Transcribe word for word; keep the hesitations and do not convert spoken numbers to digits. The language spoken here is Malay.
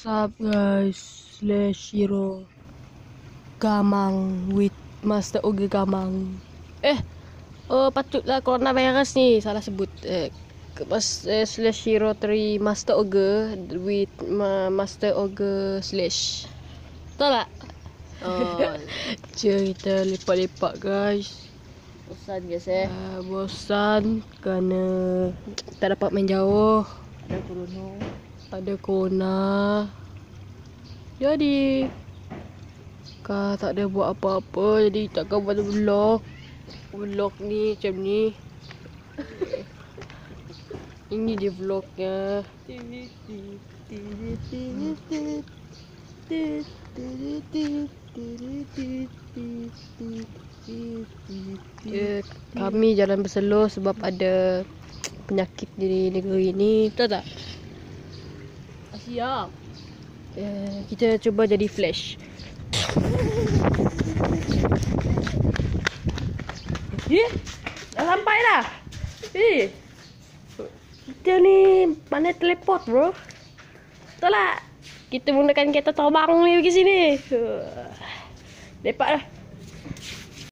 What's up guys, Slash Hero Gamang with Master Ogre Gamang. Eh, oh patutlah coronavirus ni, salah sebut. Eh, Mas, eh, Slash Hero tiga Master Ogre with ma, Master Ogre Slash. Betul tak? Oh, Cerita lepak-lepak guys. bosan guys eh. Uh, bosan kerana tak dapat main jauh. Ada corona. Ada corona. Jadi Kak tak ada buat apa-apa, jadi takkan buat vlog. Vlog ni macam ni. Ini dia vlognya. Ya, kami jalan berseluruh sebab ada penyakit di negeri ini. Betul tak? Siap. Uh, kita cuba jadi Flash. Eh, dah sampai dah. Eh, kita ni pandai teleport bro. Betul tak? Kita menggunakan kereta terbang ni pergi sini. Uh, lepak dah.